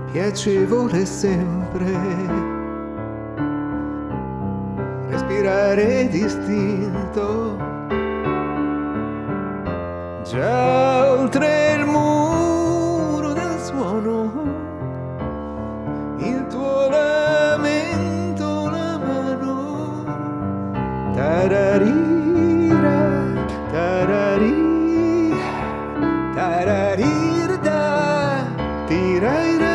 piacevole sempre, respirare distinto, già oltre il muro del suono, il tuo lamento, la mano, tararira, tarari, tararirda, tiraira,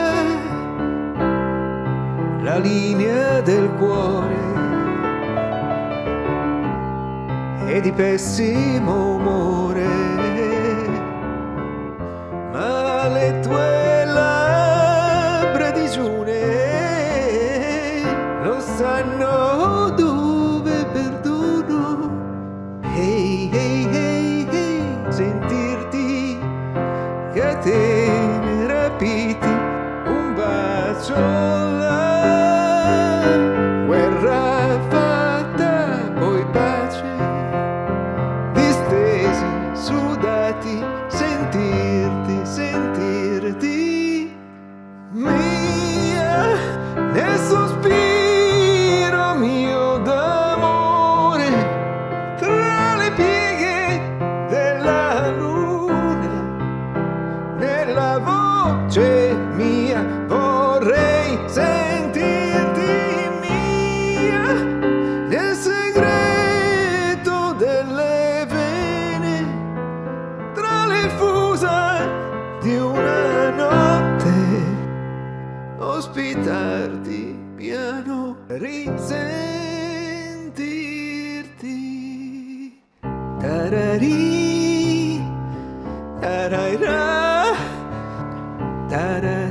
la linea del cuore è di pessimo umore, ma le tue labbra digiune lo sanno dove perdono. Hey, hey, hey, hey, sentirti catene rapiti, un bacio là, guerra fatta, poi pace, distesi, sudati, sentirti, sentirti mia, nel sospiro mio d'amore, tra le pieghe della luna, nella voce mia vorrei sentirti mia, nel segreto delle vene, tra le fusa di una notte, ospitarti piano, risentirti. Tarari, taraira, tarari.